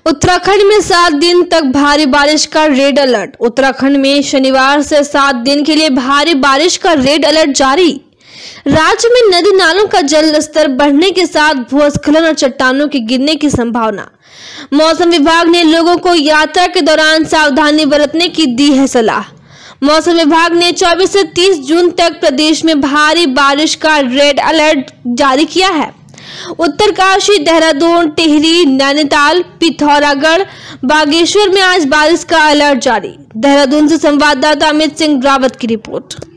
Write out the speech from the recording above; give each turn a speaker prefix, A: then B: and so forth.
A: उत्तराखंड में 7 दिन तक भारी बारिश का रेड अलर्ट। उत्तराखंड में शनिवार से 7 दिन के लिए भारी बारिश का रेड अलर्ट जारी। राज्य में नदी नालों का जल स्तर बढ़ने के साथ भूस्खलन और चट्टानों के गिरने की संभावना। मौसम विभाग ने लोगों को यात्रा के दौरान सावधानी बरतने की दी है सलाह। मौसम विभाग ने 24 से 30 जून तक प्रदेश में भारी बारिश का रेड अलर्ट जारी किया है। उत्तरकाशी, देहरादून, टिहरी, नैनीताल, पिथौरागढ़, बागेश्वर में आज बारिश का अलर्ट जारी। देहरादून से संवाददाता अमित सिंह रावत की रिपोर्ट।